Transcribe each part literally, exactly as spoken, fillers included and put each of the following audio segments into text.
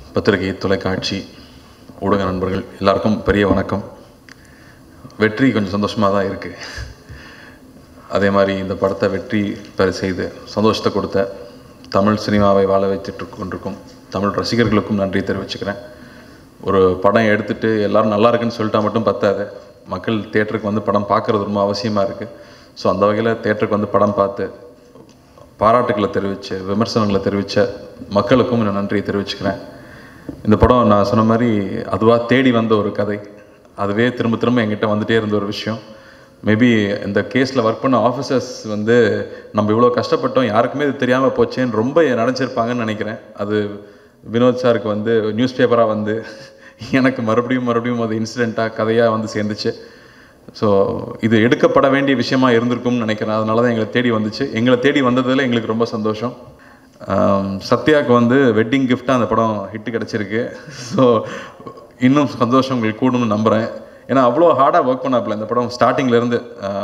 பத்திரிகை, தொலைக்காட்சி, ஊடக நண்பர்கள் எல்லாருக்கும் பெரிய வணக்கம். வெற்றி கொஞ்சம் சந்தோஷமாக தான் இருக்குது. அதே மாதிரி இந்த படத்தை வெற்றி பெற செய்து சந்தோஷத்தை கொடுத்த தமிழ் சினிமாவை வாழ வைத்துட்டு கொண்டிருக்கும் தமிழ் ரசிகர்களுக்கும் நன்றி தெரிவிச்சுக்கிறேன். ஒரு படம் எடுத்துகிட்டு எல்லோரும் நல்லா இருக்குன்னு சொல்லிட்டா மட்டும் பத்தாது. மக்கள் தேட்டருக்கு வந்து படம் பார்க்குறது ரொம்ப அவசியமாக இருக்குது. ஸோ அந்த வகையில் தேட்டருக்கு வந்து படம் பார்த்து பாராட்டுக்களை தெரிவித்து விமர்சனங்களை தெரிவித்த மக்களுக்கும் நான் நன்றியை தெரிவிச்சுக்கிறேன். இந்த படம் நான் சொன்ன மாதிரி அதுவாக தேடி வந்த ஒரு கதை. அதுவே திரும்ப திரும்ப என்கிட்ட வந்துகிட்டே இருந்த ஒரு விஷயம். மேபி இந்த கேஸில் ஒர்க் பண்ண ஆஃபீஸர்ஸ் வந்து நம்ம இவ்வளோ கஷ்டப்பட்டோம், யாருக்குமே இது தெரியாமல் போச்சேன்னு ரொம்ப நினச்சிருப்பாங்கன்னு நினைக்கிறேன். அது வினோத் சாருக்கு வந்து நியூஸ் பேப்பராக வந்து எனக்கு மறுபடியும் மறுபடியும் அது இன்சிடெண்ட்டாக கதையாக வந்து சேர்ந்துச்சு. ஸோ இது எடுக்கப்பட வேண்டிய விஷயமா இருந்திருக்கும்னு நினைக்கிறேன். அதனால தான் எங்களை தேடி வந்துச்சு. எங்களை தேடி வந்ததில் எங்களுக்கு ரொம்ப சந்தோஷம். சத்யாவுக்கு வந்து வெட்டிங் கிஃப்டாக அந்த படம் ஹிட்டு கிடச்சிருக்கு. ஸோ இன்னும் சந்தோஷம் உங்களுக்கு கூடணும்னு நம்புகிறேன். ஏன்னா அவ்வளோ ஹார்டாக ஒர்க் பண்ணாப்பில் இந்த படம் ஸ்டார்டிங்லேருந்து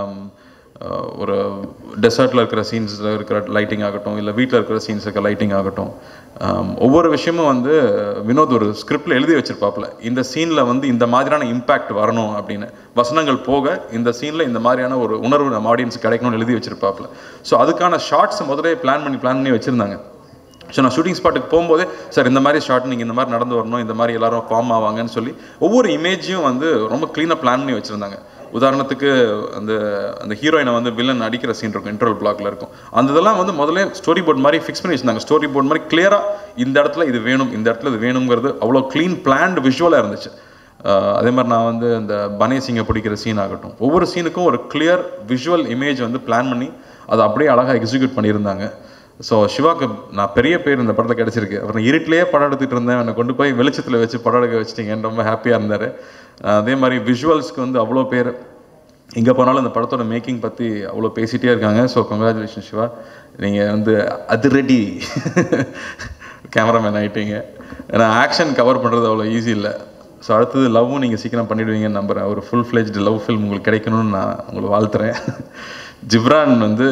ஒரு டெசர்ட்டில் இருக்கிற சீன்ஸில் இருக்கிற லைட்டிங் ஆகட்டும், இல்லை வீட்டில் இருக்கிற சீன்ஸ் இருக்கிற லைட்டிங் ஆகட்டும், ஒவ்வொரு விஷயமும் வந்து வினோத் ஒரு ஸ்கிரிப்டில் எழுதி வச்சுருப்பாப்புல. இந்த சீனில் வந்து இந்த மாதிரியான இம்பேக்ட் வரணும் அப்படின்னு, வசனங்கள் போக இந்த சீனில் இந்த மாதிரியான ஒரு உணர்வு நம்ம ஆடியன்ஸுக்கு கிடைக்கணும்னு எழுதி வச்சுருப்பாப்புல. ஸோ அதுக்கான ஷார்ட்ஸை முதலே பிளான் பண்ணி பிளான் பண்ணி வச்சுருந்தாங்க. ஸோ நான் ஷூட்டிங் ஸ்பாட்டுக்கு போகும்போதே சார் இந்த மாதிரி ஷார்ட் நீங்கள் இந்த மாதிரி நடந்து வரணும், இந்த மாதிரி எல்லாரும் ஃபார்ம் ஆவாங்கன்னு சொல்லி ஒவ்வொரு இமேஜையும் வந்து ரொம்ப க்ளீனாக பிளான் பண்ணி வச்சுருந்தாங்க. உதாரணத்துக்கு அந்த அந்த ஹீரோயினை வந்து வில்லன் அடிக்கிற சீன் இருக்கும், இன்டர்வல் பிளாக்ல இருக்கும். அந்த இதெல்லாம் வந்து முதல்ல ஸ்டோரி போர்ட் மாதிரி ஃபிக்ஸ் பண்ணி வச்சுருந்தாங்க. ஸ்டோரி போர்ட் மாதிரி கிளியராக இந்த இடத்துல இது வேணும், இந்த இடத்துல இது வேணுங்கிறது அவ்வளோ க்ளீன் பிளான்டு விஷுவலாக இருந்துச்சு. அதே மாதிரி நான் வந்து இந்த பனே சிங்கை பிடிக்கிற சீன் ஆகட்டும், ஒவ்வொரு சீனுக்கும் ஒரு கிளியர் விஷுவல் இமேஜ் வந்து பிளான் பண்ணி அதை அப்படியே அழகாக எக்ஸிக்யூட் பண்ணியிருந்தாங்க. ஸோ சிவாக்கு நான் பெரிய பேர் இந்த படத்தில் கிடச்சிருக்கு. அப்புறம் இருட்டிலேயே படம் எடுத்துகிட்டு இருந்தேன், என்னை கொண்டு போய் வெளிச்சத்தில் வச்சு படம் எடுக்க வச்சிட்டிங்கன்னு ரொம்ப ஹாப்பியாக இருந்தார். அதே மாதிரி விஷுவல்ஸ்க்கு வந்து அவ்வளோ பேர் எங்கே போனாலும் இந்த படத்தோட மேக்கிங் பற்றி அவ்வளோ பேசிகிட்டே இருக்காங்க. ஸோ கங்க்ராச்சுலேஷன் சிவா, நீங்கள் வந்து அதிரடி கேமராமேன் ஆகிட்டீங்க. ஏன்னா ஆக்ஷன் கவர் பண்ணுறது அவ்வளோ ஈஸி இல்லை. ஸோ அடுத்தது லவ்வும் நீங்கள் சீக்கிரம் பண்ணிவிடுவீங்கன்னு நம்புகிறேன். ஒரு ஃபுல் ஃப்ளெஜ்டு லவ் ஃபில்ம் உங்களுக்கு கிடைக்கணும்னு நான் உங்களை வாழ்த்துறேன். ஜிப்ரான் வந்து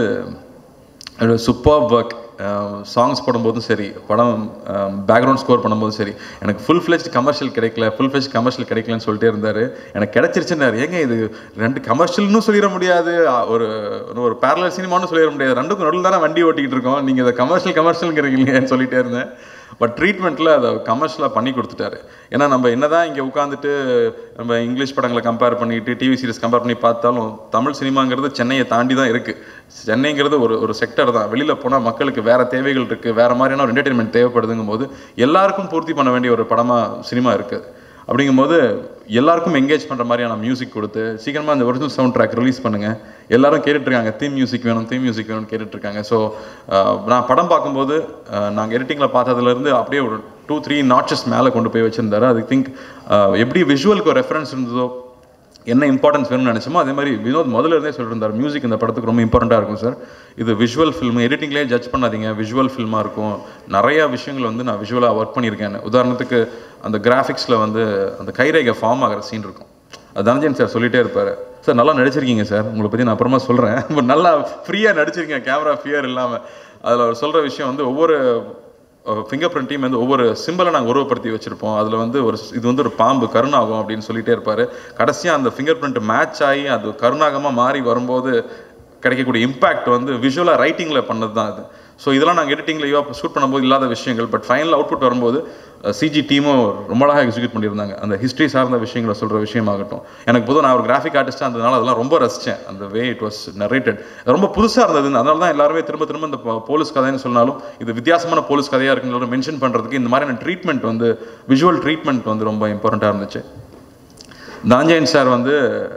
சூப்பர் ஒர்க். சாங்ஸ் போடும்போதும் சரி, படம் பேக்ரவுண்ட் ஸ்கோர் பண்ணும்போதும் சரி, எனக்கு ஃபுல் ஃப்ளெஜ் கமர்ஷியல் கிடைக்கல ஃபுல் ஃப்ளெஜ் கமர்ஷியல் கிடைக்கலன்னு சொல்லிட்டே இருந்தார். எனக்கு கிடைச்சிருச்சுன்னாரு. ஏங்க இது ரெண்டு கமர்ஷியல்னு சொல்லிட முடியாது, ஒரு ஒரு பேரலல் சினிமான்னு சொல்லிட முடியாது, ரெண்டுக்கும் நடுவில் தானே வண்டி ஓட்டிக்கிட்டு இருக்கோம், நீங்கள் இதை கமர்ஷியல் கமர்ஷியலுங்கிறீங்கன்னு சொல்லிட்டே இருந்தேன். பட் ட்ரீட்மெண்ட்டில் அதை கமர்ஷியலாக பண்ணி கொடுத்துட்டாரு. ஏன்னா நம்ம என்ன தான் இங்கே உட்காந்துட்டு நம்ம இங்கிலீஷ் படங்களை கம்பேர் பண்ணிட்டு டிவி சீரிஸ் கம்பேர் பண்ணி பார்த்தாலும் தமிழ் சினிமாங்கிறது சென்னையை தாண்டி தான் இருக்குது. சென்னைங்கிறது ஒரு ஒரு செக்டர் தான். வெளியில் போனால் மக்களுக்கு வேறு தேவைகள் இருக்குது, வேறு மாதிரியான ஒரு என்டர்டெயின்மெண்ட் தேவைப்படுதுங்கும் போது எல்லாருக்கும் பூர்த்தி பண்ண வேண்டிய ஒரு படமாக சினிமா இருக்குது. அப்படிங்கும்போது எல்லாருக்கும் என்கேஜ் பண்ணுற மாதிரியான மியூசிக் கொடுத்து சீக்கிரமாக அந்த ஒரிஜினல் சவுண்ட் ட்ராக் ரிலீஸ் பண்ணுங்கள். எல்லாரும் கேட்டுட்ருக்காங்க, தீம் மியூசிக் வேணும் தீம் மியூசிக் வேணும்னு கேட்டுட்ருக்காங்க. ஸோ நான் படம் பார்க்கும்போது நாங்கள் எடிட்டிங்கில் பார்த்ததுலேருந்து அப்படியே ஒரு டூ த்ரீ நாட்சஸ் மேலே கொண்டு போய் வச்சுருந்தாரு. அது திங்க் எப்படி விஷுவலுக்கு ஒரு ரெஃபரன்ஸ் இருந்ததோ, என்ன இம்பார்ட்டன்ஸ் வேணும்னு நினச்சோமோ அதே மாதிரி வினோத் முதல்ல இருந்தே சொல்லியிருந்தார், மியூசிக் இந்த படத்துக்கு ரொம்ப இம்பார்ட்டண்ட்டாக இருக்கும் சார், இது விஷுவல் ஃபில்மு, எடிட்டிங்லேயே ஜட்ஜ் பண்ணாதீங்க, விஷுவல் ஃபில்மாக இருக்கும், நிறையா விஷயங்கள் வந்து நான் விஷுவலாக ஒர்க் பண்ணியிருக்கேன். உதாரணத்துக்கு அந்த கிராஃபிக்ஸில் வந்து அந்த கைரேகை ஃபார்ம் ஆகிற சீன் இருக்கும், அது தனஞ்சயன் சார் சொல்லிகிட்டே இருப்பார், சார் நல்லா நடிச்சிருக்கீங்க சார், உங்களை பற்றி நான் அப்புறமா சொல்கிறேன், பட் நல்லா ஃப்ரீயாக நடிச்சிருக்கீங்க கேமரா ஃபியர் இல்லாமல். அதில் அவர் சொல்கிற விஷயம் வந்து ஒவ்வொரு ஃபிங்கர் பிரிண்ட்டையும் வந்து ஒவ்வொரு சிம்பிளை நாங்கள் உருவப்படுத்தி வச்சுருப்போம். அதில் வந்து ஒரு இது வந்து ஒரு பாம்பு கருணாகும் அப்படின்னு சொல்லிகிட்டே இருப்பார். கடைசியாக அந்த ஃபிங்கர் பிரிண்ட் மேட்ச் ஆகி அது கருணாகமாக மாறி வரும்போது கிடைக்கக்கூடிய இம்பேக்ட் வந்து விஷுவலாக ரைட்டிங்கில் பண்ணது தான் அது. ஸோ இதெல்லாம் நாங்கள் எடிட்டிங்லையோ ஷூட் பண்ணும்போது இல்லாத விஷயங்கள். பட் ஃபைனல் அவுட்புட் வரும்போது சிஜி டீமும் ரொம்ப அழகாக எக்ஸிக்யூட் பண்ணியிருந்தாங்க. அந்த ஹிஸ்ட்ரி சார்ந்த விஷயங்களை சொல்கிற விஷயமாகட்டும், எனக்கு பொதுவாக நான் ஒரு கிராஃபிக் ஆர்டிஸ்ட்டாக இருந்ததுனால அதெல்லாம் ரொம்ப ரசித்தேன். அந்த வே இட் வாஸ் நரேட்டட் ரொம்ப புதுசாக இருந்தது. அதனால தான் எல்லாருமே திரும்ப திரும்ப இந்த போலீஸ் கதைன்னு சொன்னாலும் இது வித்தியாசமான போலீஸ் கதையாக இருக்குன்னு மென்ஷன் பண்ணுறதுக்கு இந்த மாதிரியான ட்ரீட்மெண்ட் வந்து விஷுவல் ட்ரீட்மெண்ட் வந்து ரொம்ப இம்பார்ட்டண்ட்டாக இருந்துச்சு. தனஞ்சயன் சார் வந்து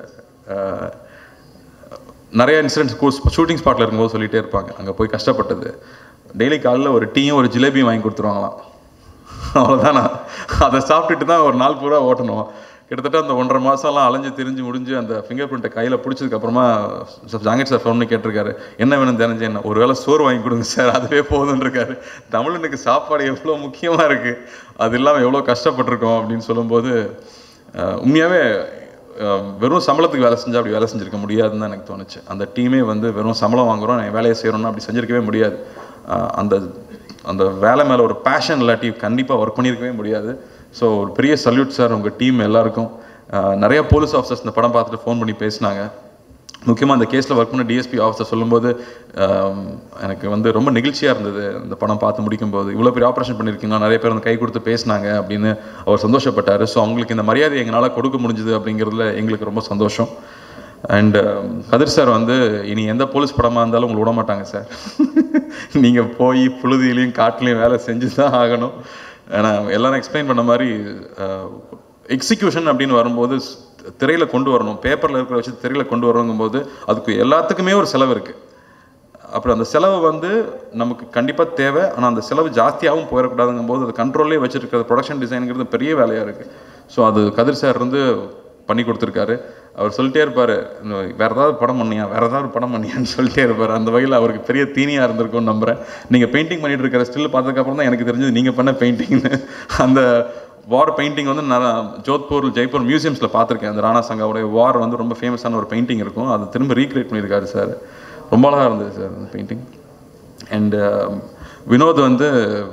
நிறைய இன்சிடென்ட்ஸ் கோர்ஸ் ஷூட்டிங் ஸ்பாட்டில் இருக்கும்போது சொல்லிகிட்டே இருப்பாங்க, அங்கே போய் கஷ்டப்பட்டது, டெய்லி காலையில் ஒரு டீயும் ஒரு ஜிலேபியும் வாங்கி கொடுத்துருவாங்களாம். அவ்வளோதானா, அதை சாப்பிட்டுட்டு தான் ஒரு நாள் பூரா ஓட்டணும். கிட்டத்தட்ட அந்த ஒன்றரை மாதம்லாம் அலைஞ்சு திரிஞ்சு முடிஞ்சு அந்த ஃபிங்கர் பிரிண்ட்டை கையில் பிடிச்சதுக்கப்புறமா ஜாங்கட் சார் ஃபோன்னு கேட்டிருக்காரு, என்ன வேணும் தெரிஞ்சு என்ன, ஒரு வேளை சோறு வாங்கி கொடுங்க சார், அதுவே போதுன்னு இருக்காரு. தமிழனுக்கு சாப்பாடு எவ்வளோ முக்கியமாக இருக்குது, அது இல்லாமல் எவ்வளோ கஷ்டப்பட்டிருக்கோம் அப்படின்னு சொல்லும்போது உண்மையாகவே வெறும் சம்பளத்துக்கு வேலை செஞ்சால் அப்படி வேலை செஞ்சுருக்க முடியாதுன்னு தான் எனக்கு தோணுச்சு. அந்த டீமே வந்து வெறும் சம்பளம் வாங்குகிறோம் வேலையை செய்கிறோன்னா அப்படி செஞ்சுருக்கவே முடியாது. அந்த அந்த வேலை மேலே ஒரு பேஷன் இல்லாட்டி கண்டிப்பாக ஒர்க் பண்ணியிருக்கவே முடியாது. ஸோ ஒரு பெரிய சல்யூட் சார் உங்கள் டீம் எல்லாருக்கும். நிறைய போலீஸ் ஆஃபீஸர்ஸ் இந்த படம் பார்த்துட்டு ஃபோன் பண்ணி பேசினாங்க. முக்கியமாக அந்த கேஸில் ஒர்க் பண்ண டிஎஸ்பி ஆஃபீஸர் சொல்லும்போது எனக்கு வந்து ரொம்ப நெகிழ்ச்சியாக இருந்தது. இந்த படம் பார்த்து முடிக்கும்போது இவ்வளோ பெரிய ஆப்ரேஷன் பண்ணியிருக்கீங்களா, நிறைய பேர் வந்து கை கொடுத்து பேசினாங்க அப்படின்னு அவர் சந்தோஷப்பட்டார். ஸோ அவங்களுக்கு இந்த மரியாதை எங்களால் கொடுக்க முடிஞ்சுது அப்படிங்கிறதுல எங்களுக்கு ரொம்ப சந்தோஷம். அண்டு கதிர் சார் வந்து இனி எந்த போலீஸ் படமாக இருந்தாலும் உங்களை விட மாட்டாங்க சார். நீங்கள் போய் புழுதியிலையும் காட்டிலையும் வேலை செஞ்சு தான் ஆகணும். ஏன்னா எல்லாரும் எக்ஸ்பிளைன் பண்ண மாதிரி எக்ஸிக்யூஷன் அப்படின்னு வரும்போது திரையில் கொண்டு வரணும், பேப்பரில் இருக்கிற வச்சு திரையில் கொண்டு வரணுங்கும்போது அதுக்கு எல்லாத்துக்குமே ஒரு செலவு இருக்குது. அப்புறம் அந்த செலவு வந்து நமக்கு கண்டிப்பாக தேவை. ஆனால் அந்த செலவு ஜாஸ்தியாகவும் போயிடக்கூடாதுங்கும் போது அது கண்ட்ரோல்லே வச்சுருக்கிறது ப்ரொடக்ஷன் டிசைனுங்கிறது பெரிய வேலையாக இருக்குது. ஸோ அது கதிர் சார் இருந்து பண்ணி கொடுத்துருக்காரு. அவர் சொல்லிட்டே இருப்பார், வேறு ஏதாவது படம் பண்ணியா வேறு ஏதாவது படம் பண்ணியான்னு சொல்லிட்டே இருப்பார். அந்த வகையில் அவருக்கு பெரிய தீனியாக இருந்திருக்கும்னு நம்புகிறேன். நீங்கள் பெயிண்டிங் பண்ணிகிட்டு இருக்கிற ஸ்டில் பார்த்ததுக்கப்புறம் தான் எனக்கு தெரிஞ்சது நீங்கள் பண்ண பெயிண்டிங்னு. அந்த வார் பெயிண்டிங் வந்து நான் ஜோத்பூர் ஜெய்ப்பூர் மியூசியம்ஸில் பார்த்துருக்கேன். அந்த ராணா சங்காவுடைய வார் வந்து ரொம்ப ஃபேமஸான ஒரு பெயிண்டிங் இருக்கும். அதை திரும்ப ரீக்ரியேட் பண்ணியிருக்காரு சார். ரொம்ப அழகாக இருந்தது சார் அந்த பெயிண்டிங். அண்டு வினோத் வந்து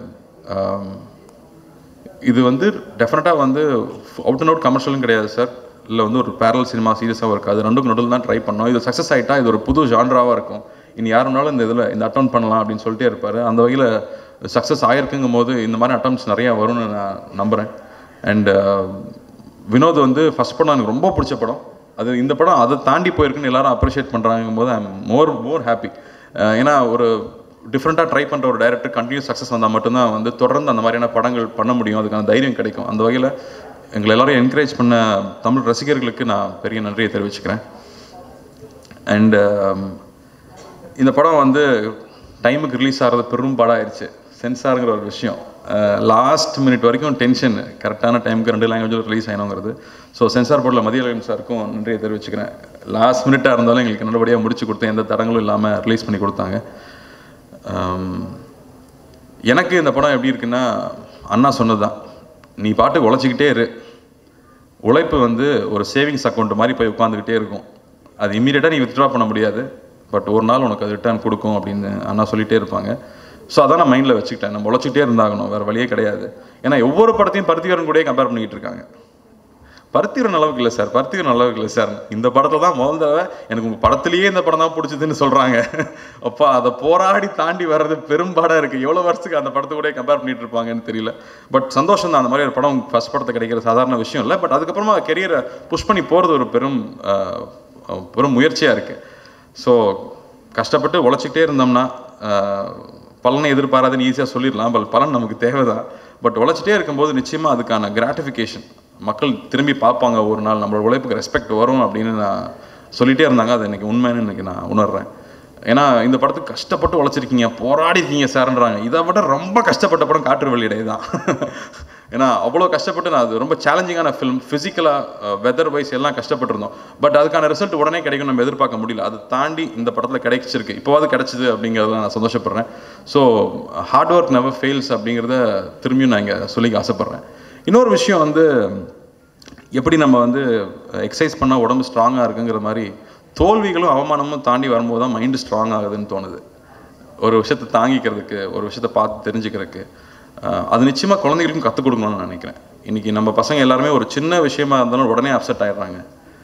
இது வந்து டெஃபினட்டாக வந்து அவுட் அண்ட் அவுட் கமர்ஷியலும் கிடையாது சார். இல்லை வந்து ஒரு பேரல் சினிமா சீரியஸாக இருக்காது. ரெண்டுக்கும் நடுவில் தான் ட்ரை பண்ணோம். இது சக்ஸஸ் ஆகிட்டா இது ஒரு புது ஜான்ராவாக இருக்கும். இனி யாருனாலும் இந்த இதில் இந்த அட்டம் பண்ணலாம் அப்படின்னு சொல்லிட்டே இருப்பார். அந்த வகையில் சக்ஸஸ் ஆகிருக்குங்கும் போது இந்த மாதிரி அட்டம்ஸ் நிறையா வரும்னு நான் நம்புகிறேன். அண்டு வினோத் வந்து ஃபஸ்ட் படம் எனக்கு ரொம்ப பிடிச்ச படம். அது இந்த படம் அதை தாண்டி போயிருக்குன்னு எல்லாரும் அப்ரிஷியேட் பண்ணுறாங்கும் போது I am more more happy. ஏன்னா ஒரு டிஃப்ரெண்ட்டாக ட்ரை பண்ணுற ஒரு டைரக்டர் கண்டினியூஸ் சக்ஸஸ் வந்தால் மட்டும்தான் வந்து தொடர்ந்து அந்த மாதிரியான படங்கள் பண்ண முடியும், அதுக்கான தைரியம் கிடைக்கும். அந்த வகையில் எங்களை எல்லோரும் என்கரேஜ் பண்ண தமிழ் ரசிகர்களுக்கு நான் பெரிய நன்றியை தெரிவிச்சுக்கிறேன். அண்டு இந்த படம் வந்து டைமுக்கு ரிலீஸ் ஆகிறது பெரும் படம் ஆயிடுச்சு. சென்சாருங்கிற ஒரு விஷயம் லாஸ்ட் மினிட் வரைக்கும் டென்ஷன், கரெக்டான டைமுக்கு ரெண்டு லாங்குவேஜில் ரிலீஸ் ஆகணுங்கிறது. ஸோ சென்சார் போர்டில் மதியழகன் சாருக்கும் நன்றியை தெரிவிச்சுக்கிறேன். லாஸ்ட் மினிட்டாக இருந்தாலும் எங்களுக்கு நல்லபடியாக முடிச்சு கொடுத்து எந்த தடங்களும் இல்லாமல் ரிலீஸ் பண்ணி கொடுத்தாங்க. எனக்கு இந்த படம் எப்படி இருக்குன்னா, அண்ணா சொன்னது தான், நீ பாட்டுக்கு உழைச்சிக்கிட்டே இரு. உழைப்பு வந்து ஒரு சேவிங்ஸ் அக்கௌண்ட் மாதிரி போய் உட்காந்துக்கிட்டே இருக்கும். அது இம்மீடியட்டாக நீ வித்ட்ரா பண்ண முடியாது, பட் ஒரு நாள் உனக்கு அது ரிட்டர்ன் கொடுக்கும் அப்படின்னு அண்ணா சொல்லிகிட்டே இருப்பாங்க. ஸோ அதான் நான் மைண்டில் வச்சுக்கிட்டேன், நம்ம உழைச்சிக்கிட்டே இருந்தாகணும், வேறு வழியே கிடையாது. ஏன்னா ஒவ்வொரு படத்தையும் பருத்திவரன் கூட கம்பேர் பண்ணிக்கிட்டு இருக்காங்க. பருத்திவரன் அளவுக்கு இல்லை சார், பருத்திவரன் அளவுக்கு இல்லை சார். இந்த படத்தில் தான் முதல் தடவை எனக்கு உங்கள் படத்துலேயே இந்த படம் தான் பிடிச்சதுன்னு சொல்கிறாங்க. அப்பா அதை போராடி தாண்டி வர்றது பெரும்பாடாக இருக்குது. எவ்வளோ வருஷத்துக்கு அந்த படத்தை கூட கம்பேர் பண்ணிட்டு இருப்பாங்கன்னு தெரியல. பட் சந்தோஷம் தான், அந்த மாதிரி ஒரு படம் ஃபஸ்ட் படத்தை கிடைக்கிற சாதாரண விஷயம் இல்லை. பட் அதுக்கப்புறமா கெரியரை புஷ் பண்ணி போகிறது ஒரு பெரும் பெரும் முயற்சியாக இருக்குது. ஸோ கஷ்டப்பட்டு உழைச்சிக்கிட்டே இருந்தோம்னா பலனை எதிர்பாராதுன்னு ஈஸியாக சொல்லிடலாம். பட் பலன் நமக்கு தேவை தான். பட் உழைச்சிட்டே இருக்கும்போது நிச்சயமாக அதுக்கான கிராட்டிஃபிகேஷன் மக்கள் திரும்பி பார்ப்பாங்க. ஒரு நாள் நம்மளோட உழைப்புக்கு ரெஸ்பெக்ட் வரும் அப்படின்னு நான் சொல்லிகிட்டே இருந்தாங்க. அது எனக்கு உண்மைன்னு இன்றைக்கி நான் உணர்றேன். ஏன்னா இந்த படத்துக்கு கஷ்டப்பட்டு உழைச்சிருக்கீங்க, போராடிருக்கீங்க சார்ன்றாங்க. இதை விட ரொம்ப கஷ்டப்பட்ட படம் காற்று வெளியிடை தான். ஏன்னா அவ்வளோ கஷ்டப்பட்டு நான், அது ரொம்ப சேலஞ்சிங்கான ஃபிலிம், ஃபிசிக்கலாக வெதர் வைஸ் எல்லாம் கஷ்டப்பட்டுருந்தோம். பட் அதுக்கான ரிசல்ட் உடனே கிடைக்கும் நம்ம எதிர்பார்க்க முடியல. அதை தாண்டி இந்த படத்தில் கிடைச்சிருக்கு, இப்போவாது கிடச்சிது அப்படிங்கிறத நான் சந்தோஷப்படுறேன். So hard work never fails அப்படிங்கிறத திரும்பியும் நான் இங்கே சொல்லிக்க ஆசைப்பட்றேன். இன்னொரு விஷயம் வந்து, எப்படி நம்ம வந்து எக்ஸசைஸ் பண்ணால் உடம்பு ஸ்ட்ராங்காக இருக்குங்கிற மாதிரி தோல்விகளும் அவமானமும் தாண்டி வரும்போது தான் மைண்டு ஸ்ட்ராங் ஆகுதுன்னு தோணுது. ஒரு விஷயத்தை தாங்கிக்கிறதுக்கு, ஒரு விஷயத்தை பார்த்து தெரிஞ்சுக்கிறதுக்கு, அது நிச்சயமாக குழந்தைகளுக்கும் கற்றுக் கொடுக்கணும்னு நான் நினைக்கிறேன். இன்றைக்கி நம்ம பசங்க எல்லாருமே ஒரு சின்ன விஷயமா இருந்தாலும் உடனே அப்செட் ஆகிடுறாங்க,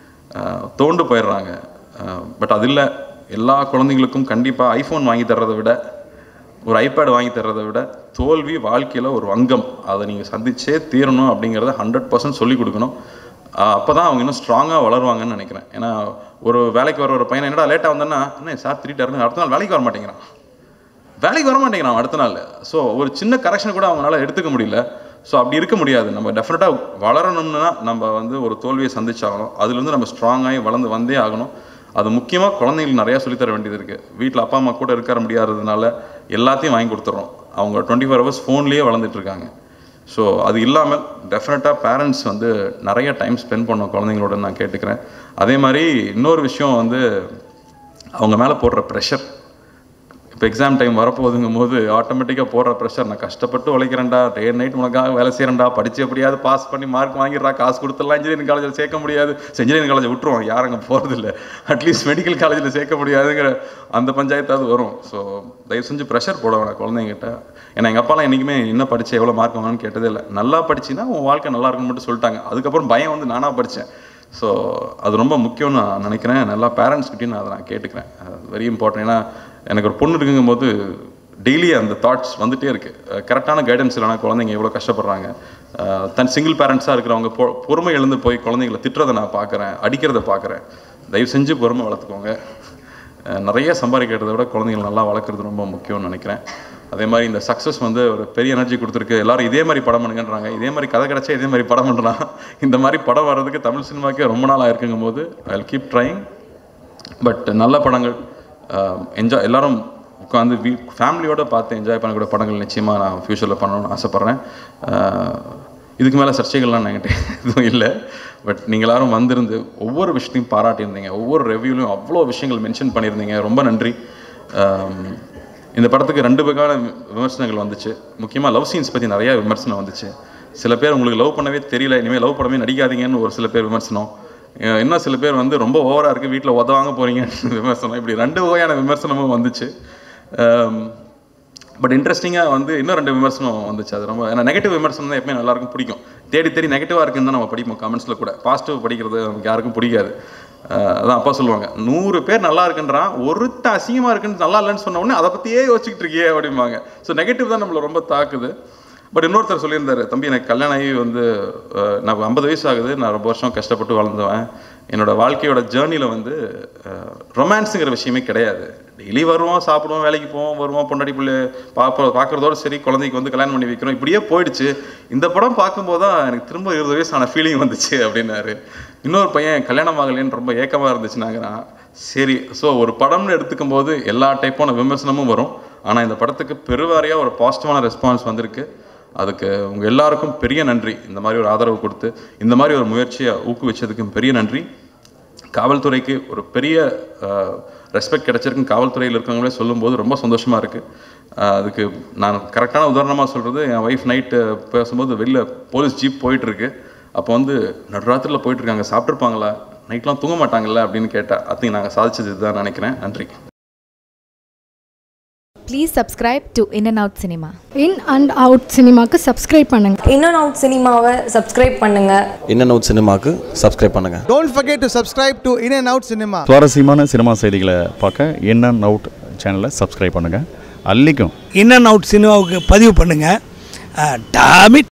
தோண்டு போயிடுறாங்க. பட் அது இல்லை, எல்லா குழந்தைங்களுக்கும் கண்டிப்பாக ஐஃபோன் வாங்கி தர்றதை விட, ஒரு ஐபேட் வாங்கி தர்றதை விட தோல்வி வாழ்க்கையில் ஒரு அங்கம், அதை நீங்கள் சந்திச்சே தீரணும் அப்படிங்கிறத ஹண்ட்ரட் பர்சன்ட் சொல்லிக் கொடுக்கணும். அப்போ தான் அவங்க இன்னும் ஸ்ட்ராங்காக வளருவாங்கன்னு நினைக்கிறேன். ஏன்னா ஒரு வேலைக்கு வர ஒரு பையனை என்னடா லேட்டாக வந்தேன்னா, என்ன சார் திட்டாருன்னு அடுத்த நாள் வேலைக்கு வர மாட்டேங்கிறான் வேலைக்கு வர மாட்டேங்கிறான் அடுத்த நாள். ஸோ ஒரு சின்ன கரெக்ஷன் கூட அவங்களால எடுத்துக்க முடியல. ஸோ அப்படி இருக்க முடியாது. நம்ம டெஃபினட்டாக வளரணும்னா நம்ம வந்து ஒரு தோல்வியை சந்திச்சாகணும். அதுலேருந்து நம்ம ஸ்ட்ராங்காகி வளர்ந்து வந்தே ஆகணும். அது முக்கியமாக குழந்தைங்களுக்கு நிறையா சொல்லித்தர வேண்டியது இருக்குது. வீட்டில் அப்பா அம்மா கூட இருக்க முடியாததுனால எல்லாத்தையும் வாங்கி கொடுத்துட்றோம். அவங்க டுவெண்ட்டி ஃபோர் ஹவர்ஸ் ஃபோன்லேயே வளர்ந்துட்டுருக்காங்க. ஸோ அது இல்லாமல் டெஃபினட்டாக பேரண்ட்ஸ் வந்து நிறைய டைம் ஸ்பெண்ட் பண்ணணும் குழந்தைங்களோட நான் கேட்டுக்கிறேன். அதே மாதிரி இன்னொரு விஷயம் வந்து, அவங்க மேலே போடுற ப்ரெஷர். இப்போ எக்ஸாம் டைம் வரப்போகுதுங்கும் போது ஆட்டோமேட்டிக்காக போடுற ப்ரெஷர், நான் கஷ்டப்பட்டு உழைக்கிறேன்டா, டே நைட் உனக்காக வேலை செய்கிறேன்டா, படித்து எப்படியாவது பாஸ் பண்ணி மார்க் வாங்கிடுறா, காசு கொடுத்துடலாம், இன்ஜினியரிங் காலேஜில் சேர்க்க முடியாது, இன்ஜினியரிங் காலேஜ் விட்டுருவோம், யாரும் அங்கே போகிறதில்ல, அட்லீஸ்ட் மெடிக்கல் காலேஜில் சேர்க்க முடியாதுங்கிற அந்த பஞ்சாயத்தாவது வரும். ஸோ தயவு செஞ்சு ப்ரெஷர் போட வேணாம் குழந்தைங்கிட்ட. ஏன்னா எங்கள் அப்பாலாம் என்றைக்குமே என்ன படித்து எவ்வளோ மார்க் வாங்கணும்னு கேட்டதே இல்லை. நல்லா படிச்சுன்னா உன் வாழ்க்கை நல்லா இருக்குன்னு மட்டும் சொல்லிட்டாங்க. அதுக்கப்புறம் பயம் வந்து நானாக படித்தேன். ஸோ அது ரொம்ப முக்கியம்னு நான் நினைக்கிறேன். நல்லா பேரண்ட்ஸ்கிட்டையும் நான் அதை நான் கேட்டுக்கிறேன். Very important. ஏன்னா எனக்கு ஒரு பொண்ணு இருக்குங்கும் போது டெய்லி அந்த தாட்ஸ் வந்துகிட்டே இருக்குது. கரெக்டான கைடன்ஸ் இல்லைனா குழந்தைங்க எவ்வளோ கஷ்டப்படுறாங்க. தன் சிங்கிள் பேரண்ட்ஸாக இருக்கிறவங்க பொ பொறுமை எழுந்து போய் குழந்தைங்களை திட்டுறதை நான் பார்க்குறேன், அடிக்கிறத பார்க்குறேன். தயவு செஞ்சு பொறுமை வளர்த்துக்கோங்க. நிறைய சம்பாதிக்கிறத விட குழந்தைங்களை நல்லா வளர்க்குறது ரொம்ப முக்கியம்னு நினைக்கிறேன். அதே மாதிரி இந்த சக்ஸஸ் வந்து ஒரு பெரிய எனர்ஜி கொடுத்துருக்கு. எல்லோரும் இதே மாதிரி படம் பண்ணுங்கன்றாங்க. இதே மாதிரி கதை கிடச்சா இதே மாதிரி படம் பண்ணுறான். இந்த மாதிரி படம் வர்றதுக்கு தமிழ் சினிமாக்கே ரொம்ப நாள் ஆயிருக்குங்கும் போது I will keep trying. But நல்ல படங்கள் என்ஜாய் எல்லோரும் உட்காந்து வீ ஃபேமிலியோடு பார்த்து என்ஜாய் பண்ணக்கூடிய படங்கள் நிச்சயமாக நான் ஃப்யூச்சரில் பண்ணணும்னு ஆசைப்பட்றேன். இதுக்கு மேலே சர்ச்சைகள்லாம் என்கிட்ட எதுவும் இல்லை. பட் நீங்கள் எல்லோரும் வந்திருந்து ஒவ்வொரு விஷயத்தையும் பாராட்டியிருந்தீங்க. ஒவ்வொரு ரிவ்யூலையும் அவ்வளோ விஷயங்கள் மென்ஷன் பண்ணியிருந்தீங்க. ரொம்ப நன்றி. இந்த படத்துக்கு ரெண்டு வகையான விமர்சனங்கள் வந்துச்சு. முக்கியமாக லவ் சீன்ஸ் பற்றி நிறையா விமர்சனம் வந்துச்சு. சில பேர் உங்களுக்கு லவ் பண்ணவே தெரியல, இனிமேல் லவ் படமே நடிக்காதீங்கன்னு ஒரு சில பேர் விமர்சனம். இன்னும் சில பேர் வந்து ரொம்ப ஓவராக இருக்குது, வீட்டில் உதவாங்க போகிறீங்கன்னு விமர்சனம். இப்படி ரெண்டு வகையான விமர்சனமும் வந்துச்சு. பட் இன்ட்ரெஸ்டிங்காக வந்து இன்னும் ரெண்டு விமர்சனம் வந்துச்சு. அது ரொம்ப ஏன்னா நெகட்டிவ் விமர்சனம் தான் எப்பவுமே எல்லாருக்கும் பிடிக்கும். தேடி தேடி நெகட்டிவாக இருக்குன்னு தான் நம்ம படிப்போம் கமெண்ட்ஸில் கூட. பாசிட்டிவ் படிக்கிறது நமக்கு யாருக்கும் பிடிக்காது. அதான் அப்பா சொல்லுவாங்க, நூறு பேர் நல்லா இருக்குன்றான், ஒருத்த அசிங்கமாக இருக்குன்னு நல்லா இல்லைன்னு சொன்ன உடனே அதை பற்றியே யோசிச்சுக்கிட்டு இருக்கியே அப்படிம்பாங்க. ஸோ நெகட்டிவ் தான் நம்மளை ரொம்ப தாக்குது. பட் இன்னொருத்தர் சொல்லியிருந்தார், தம்பி எனக்கு கல்யாணம் ஆகி வந்து நான் ஐம்பது வயசு ஆகுது, நான் ரொம்ப வருஷம் கஷ்டப்பட்டு வளர்ந்துவேன், என்னோடய வாழ்க்கையோட ஜேர்னியில் வந்து ரொமான்ஸுங்கிற விஷயமே கிடையாது. டெய்லி வருவோம், சாப்பிடுவோம், வேலைக்கு போவோம், வருவோம், பொண்டாட்டி பிள்ளை பார்ப்போம், பார்க்குறதோட சரி, குழந்தைக்கு வந்து கல்யாணம் பண்ணி வைக்கிறோம், இப்படியே போயிடுச்சு. இந்த படம் பார்க்கும்போது தான் எனக்கு திரும்ப இருபது வயசான ஃபீலிங் வந்துச்சு அப்படின்னாரு. இன்னொரு பையன் கல்யாணம் ஆகலேன்னு ரொம்ப ஏக்கமாக இருந்துச்சுனாங்கிறான். சரி, ஸோ ஒரு படம்னு எடுத்துக்கும் போது எல்லா டைப்பான விமர்சனமும் வரும். ஆனால் இந்த படத்துக்கு பெருவாரியாக ஒரு பாசிட்டிவான ரெஸ்பான்ஸ் வந்திருக்கு. அதுக்கு உங்கள் எல்லாருக்கும் பெரிய நன்றி. இந்த மாதிரி ஒரு ஆதரவு கொடுத்து இந்த மாதிரி ஒரு முயற்சியை ஊக்குவிச்சதுக்கும் பெரிய நன்றி. காவல்துறைக்கு ஒரு பெரிய ரெஸ்பெக்ட் கிடச்சிருக்குன்னு காவல்துறையில் இருக்கவங்களே சொல்லும்போது ரொம்ப சந்தோஷமாக இருக்குது. அதுக்கு நான் கரெக்டான உதாரணமாக சொல்கிறது, என் ஒய்ஃப் நைட்டு பேசும்போது வெளில போலீஸ் ஜீப் போயிட்டுருக்கு. அப்போ வந்து நடுராத்திரியில் போயிட்டுருக்காங்க, சாப்பிட்ருப்பாங்களா, நைட்லாம் தூங்க மாட்டாங்கல்ல அப்படின்னு கேட்டால், அதுக்கு நாங்கள் சாதிச்சது இதுதான் நினைக்கிறேன். நன்றி. Please subscribe to In and Out Cinema. In and Out சினிமாக்கு சப்ஸ்கிரைப் பண்ணுங்க. In and Out சினிமாவை சப்ஸ்கிரைப் பண்ணுங்க. In and Out சினிமாக்கு சப்ஸ்கிரைப் பண்ணுங்க. Don't forget to subscribe to In and Out cinema. சுவாரஸ்யமான சினிமா செய்திகளை பார்க்க In and Out சேனலை சப்ஸ்கிரைப் பண்ணுங்க. அல்லிக்கும் In and Out சினிமாவுக்கு பதிவு பண்ணுங்க. டாமிட்